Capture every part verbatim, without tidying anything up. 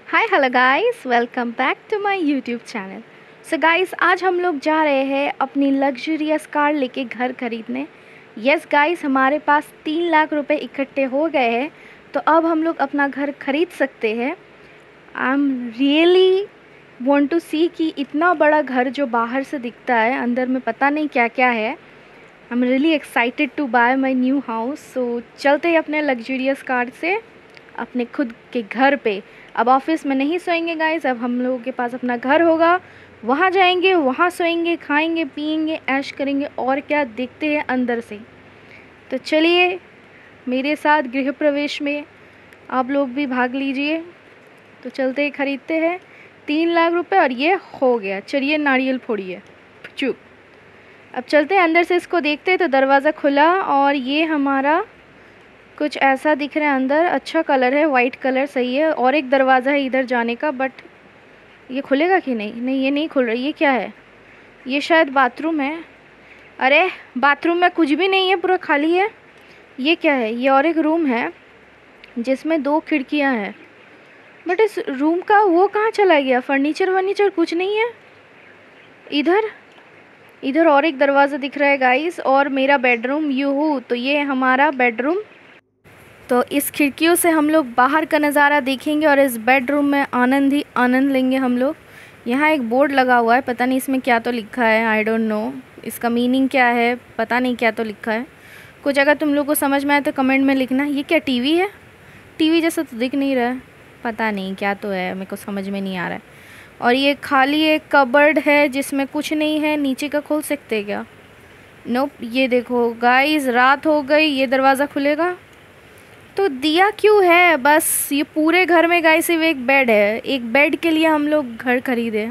Hi hello guys, welcome back to my YouTube channel. So guys, आज हम लोग जा रहे हैं अपनी लग्जरियस कार लेके घर खरीदने। यस गाइस, हमारे पास तीन लाख रुपए इकट्ठे हो गए हैं, तो अब हम लोग अपना घर खरीद सकते हैं। I am really want to see कि इतना बड़ा घर जो बाहर से दिखता है, अंदर में पता नहीं क्या क्या है। I am really excited to buy my new house. So चलते हैं अपने लग्जरियस कार से अपने खुद के घर पे। अब ऑफिस में नहीं सोएंगे गाइस, अब हम लोगों के पास अपना घर होगा, वहाँ जाएंगे, वहाँ सोएंगे, खाएंगे, पिएंगे, ऐश करेंगे और क्या। देखते हैं अंदर से। तो चलिए मेरे साथ गृह प्रवेश में आप लोग भी भाग लीजिए। तो चलते हैं, खरीदते हैं। तीन लाख रुपए और ये हो गया। चलिए नारियल फोड़िए, चुप। अब चलते हैं अंदर से, इसको देखते हैं। तो दरवाज़ा खुला और ये हमारा कुछ ऐसा दिख रहा है अंदर। अच्छा कलर है, वाइट कलर, सही है। और एक दरवाज़ा है इधर जाने का, बट ये खुलेगा कि नहीं? नहीं, ये नहीं खुल रहा। ये क्या है? ये शायद बाथरूम है। अरे बाथरूम में कुछ भी नहीं है, पूरा खाली है। ये क्या है? ये और एक रूम है जिसमें दो खिड़कियां हैं, बट इस रूम का वो कहाँ चला गया? फर्नीचर वर्नीचर कुछ नहीं है इधर। इधर और एक दरवाज़ा दिख रहा है गाइस, और मेरा बेडरूम यूहू। तो ये हमारा बेडरूम। तो इस खिड़कियों से हम लोग बाहर का नज़ारा देखेंगे और इस बेडरूम में आनंद ही आनंद लेंगे हम लोग। यहाँ एक बोर्ड लगा हुआ है, पता नहीं इसमें क्या तो लिखा है। आई डोंट नो इसका मीनिंग क्या है, पता नहीं क्या तो लिखा है कुछ। अगर तुम लोग को समझ में आए तो कमेंट में लिखना। ये क्या टीवी है? टीवी जैसा तो दिख नहीं रहा है, पता नहीं क्या तो है, मेरे को समझ में नहीं आ रहा है। और ये खाली एक कबर्ड है जिसमें कुछ नहीं है। नीचे का खोल सकते क्या? नोप। ये देखो गाइस, रात हो गई, ये दरवाज़ा खुलेगा तो दिया क्यों है? बस ये पूरे घर में गाइस सिर्फ एक बेड है। एक बेड के लिए हम लोग घर खरीदे,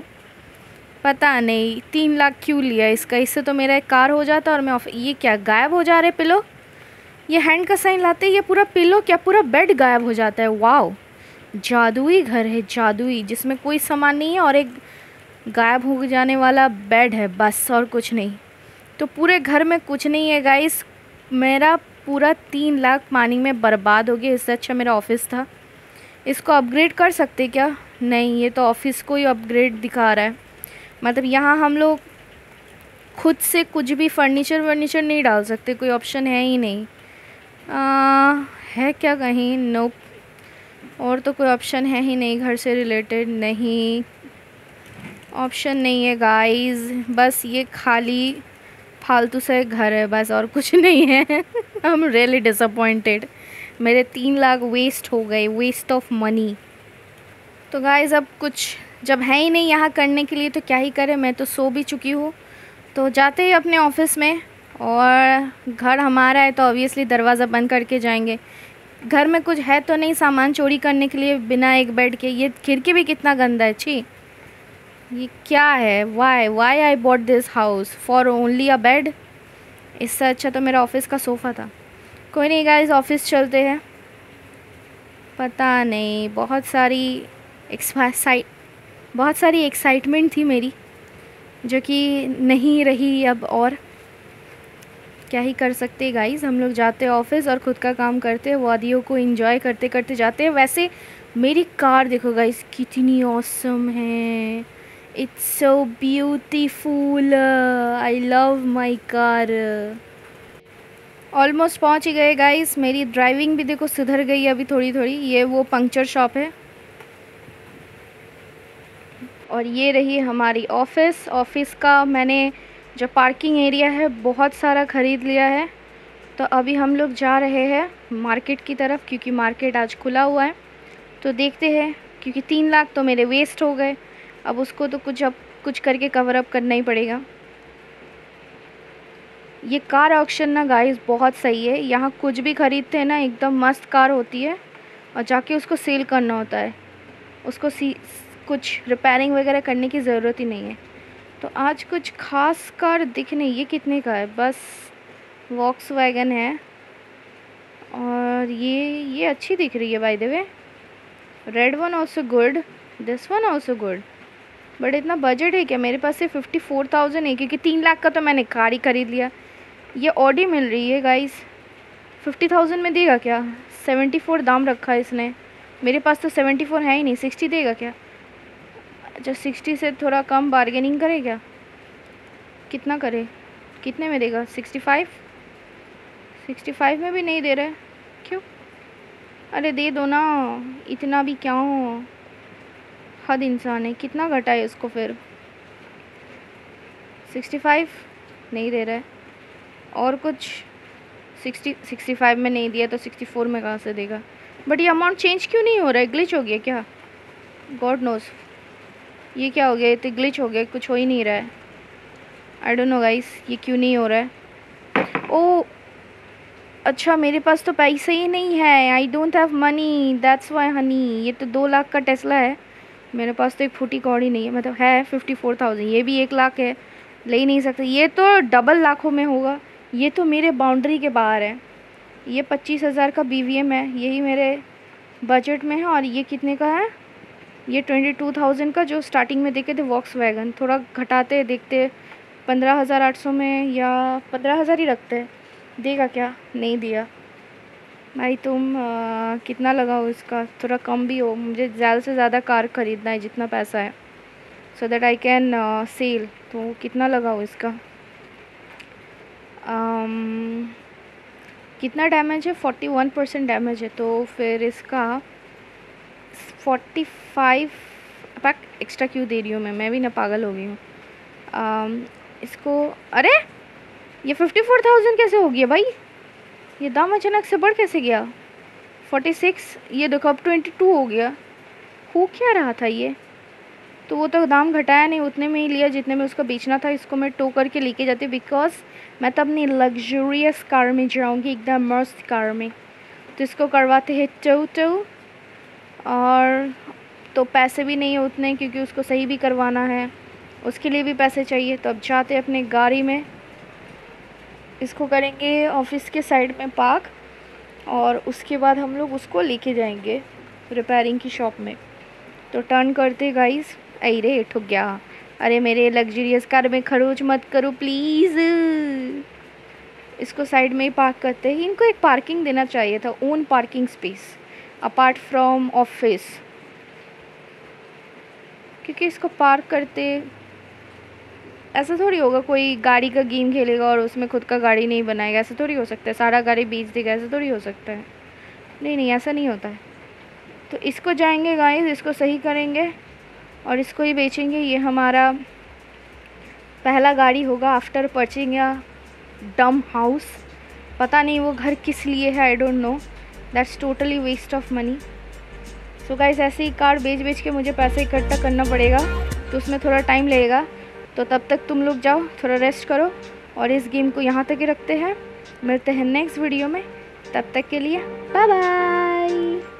पता नहीं तीन लाख क्यों लिया इसका। इससे तो मेरा एक कार हो जाता और मैं ऑफ। ये क्या गायब हो जा रहे पिलो? ये हैंड का साइन लाते ये पूरा पिलो क्या पूरा बेड गायब हो जाता है। वाओ, जादुई घर है, जादुई, जिसमें कोई सामान नहीं है और एक गायब हो जाने वाला बेड है, बस और कुछ नहीं। तो पूरे घर में कुछ नहीं है गाइस। मेरा पूरा तीन लाख पानी में बर्बाद हो गया। इससे अच्छा मेरा ऑफिस था। इसको अपग्रेड कर सकते क्या? नहीं, ये तो ऑफिस को ही अपग्रेड दिखा रहा है। मतलब यहाँ हम लोग खुद से कुछ भी फर्नीचर वर्नीचर नहीं डाल सकते, कोई ऑप्शन है ही नहीं। आ, है क्या कहीं? नो, और तो कोई ऑप्शन है ही नहीं घर से रिलेटेड। नहीं, ऑप्शन नहीं है गाइस। बस ये खाली फालतू से घर है, बस और कुछ नहीं है। I am really disappointed. मेरे तीन लाख वेस्ट हो गए, वेस्ट ऑफ मनी। तो गाइस अब कुछ जब है ही नहीं यहाँ करने के लिए तो क्या ही करें। मैं तो सो भी चुकी हूँ। तो जाते ही अपने ऑफिस में, और घर हमारा है तो ऑब्वियसली दरवाज़ा बंद करके जाएंगे। घर में कुछ है तो नहीं सामान चोरी करने के लिए बिना एक बेड के। ये खिड़की भी कितना गंदा है, छी। ये क्या है? Why why I bought this house for only a bed. इससे अच्छा तो मेरा ऑफिस का सोफ़ा था। कोई नहीं गाइस, ऑफिस चलते हैं। पता नहीं, बहुत सारी एक्साइट बहुत सारी एक्साइटमेंट थी मेरी, जो कि नहीं रही अब। और क्या ही कर सकते गाइस, हम लोग जाते हैं ऑफिस और ख़ुद का काम करते हैं, वादियों को एंजॉय करते करते जाते हैं। वैसे मेरी कार देखो गाइस कितनी ऑसम है। It's so beautiful. I love my car. Almost पहुंच ही गए गाइस। मेरी ड्राइविंग भी देखो सुधर गई अभी थोड़ी थोड़ी। ये वो पंक्चर शॉप है, और ये रही हमारी ऑफिस। ऑफिस का मैंने जो पार्किंग एरिया है बहुत सारा ख़रीद लिया है। तो अभी हम लोग जा रहे हैं मार्केट की तरफ, क्योंकि मार्केट आज खुला हुआ है। तो देखते हैं, क्योंकि तीन लाख तो मेरे वेस्ट हो गए। अब उसको तो कुछ अब कुछ करके कवर अप करना ही पड़ेगा। ये कार ऑक्शन ना गाइस बहुत सही है। यहाँ कुछ भी ख़रीदते हैं ना, एकदम मस्त कार होती है, और जाके उसको सेल करना होता है। उसको सी कुछ रिपेयरिंग वगैरह करने की ज़रूरत ही नहीं है। तो आज कुछ खास कार दिख नहीं। ये कितने का है? बस वॉक्सवैगन है, और ये ये अच्छी दिख रही है by the way. Red one also good, this one also good. But इतना बजट है क्या मेरे पास? से फिफ्टी फोर थाउजेंड है, क्योंकि तीन लाख का तो मैंने कार ही खरीद लिया। ये ऑडी मिल रही है गाइस, फिफ्टी थाउजेंड में देगा क्या? सेवेंटी फोर दाम रखा है इसने। मेरे पास तो सेवेंटी फोर है ही नहीं, सिक्सटी देगा क्या? अच्छा सिक्सटी से थोड़ा कम बार्गेनिंग करे क्या? कितना करे, कितने में देगा? सिक्सटी फाइव, सिक्सटी फाइव में भी नहीं दे रहे, क्यों? अरे दे दो ना, इतना भी क्या हो, हद इंसान है। कितना घटाए इसको फिर? सिक्सटी फाइव नहीं दे रहा है, और कुछ? सिक्सटी सिक्सटी फाइव में नहीं दिया तो सिक्सटी फोर में कहाँ से देगा? बट ये अमाउंट चेंज क्यों नहीं हो रहा है? ग्लिच हो गया क्या? गॉड नोज, ये क्या हो गया? ये तो ग्लिच हो गया, कुछ हो ही नहीं रहा है। आई डोंट नो गाइस, ये क्यों नहीं हो रहा है। ओ अच्छा, मेरे पास तो पैसे ही नहीं है, I don't have money, that's why honey. ये तो दो लाख का टेस्ला है, मेरे पास तो एक फुटी कौड़ी नहीं है। मतलब है फिफ्टी फोर थाउजेंड, ये भी एक लाख है, ले ही नहीं सकते। ये तो डबल लाखों में होगा, ये तो मेरे बाउंड्री के बाहर है। ये पच्चीस हज़ार का बी वी एम है, यही मेरे बजट में है। और ये कितने का है? ये ट्वेंटी टू थाउजेंड का जो स्टार्टिंग में देखे थे वॉक्सवैगन। थोड़ा घटाते देखते पंद्रह हज़ार आठ सौ में, या पंद्रह हज़ार ही रखते हैं। देगा क्या? नहीं दिया भाई। तुम आ, कितना लगाओ इसका? थोड़ा कम भी हो, मुझे ज़्यादा से ज़्यादा कार ख़रीदना है जितना पैसा है, so that I can sell. तो कितना लगाओ इसका? um, कितना डैमेज है? फोर्टी वन परसेंट डैमेज है, तो फिर इसका फोर्टी फाइव पैक एक्स्ट्रा क्यों दे रही हूँ मैं मैं भी ना पागल हो गई हूँ। um, इसको, अरे ये फिफ्टी फोर थाउजेंड कैसे हो गया भाई? ये दाम अचानक से बढ़ कैसे गया? फोर्टी सिक्स, ये देखो अब ट्वेंटी टू हो गया। हो क्या रहा था ये? तो वो तो दाम घटाया नहीं, उतने में ही लिया जितने में उसको बेचना था। इसको मैं टो करके लेके जाती, बिकॉज मैं तब अपनी लग्जरियस कार में जाऊंगी, एकदम मस्त कार में। तो इसको करवाते हैं टो टो, और तो पैसे भी नहीं है उतने, क्योंकि उसको सही भी करवाना है, उसके लिए भी पैसे चाहिए। तो अब जाते हैं अपने गाड़ी में, इसको करेंगे ऑफिस के साइड में पार्क, और उसके बाद हम लोग उसको लेके जाएंगे रिपेयरिंग की शॉप में। तो टर्न करते गाइस। अरे ठुक गया। अरे मेरे लग्जरियस कार में खरोच मत करो प्लीज़। इसको साइड में ही पार्क करते हैं। इनको एक पार्किंग देना चाहिए था, own parking space apart from office, क्योंकि इसको पार्क करते ऐसा थोड़ी होगा कोई गाड़ी का गेम खेलेगा और उसमें खुद का गाड़ी नहीं बनाएगा। ऐसा थोड़ी हो सकता है, सारा गाड़ी बेच देगा, ऐसा थोड़ी हो सकता है। नहीं नहीं, ऐसा नहीं होता है। तो इसको जाएंगे गाइस, इसको सही करेंगे और इसको ही बेचेंगे। ये हमारा पहला गाड़ी होगा आफ्टर परचेजिंग या डम हाउस। पता नहीं वो घर किस लिए है, I don't know, that's totally waste of money. So guys, ऐसे ही कार बेच बेच के मुझे पैसे इकट्ठा करना पड़ेगा, तो उसमें थोड़ा टाइम लगेगा। तो तब तक तुम लोग जाओ, थोड़ा रेस्ट करो, और इस गेम को यहाँ तक ही रखते हैं। मिलते हैं नेक्स्ट वीडियो में, तब तक के लिए बाय बाय।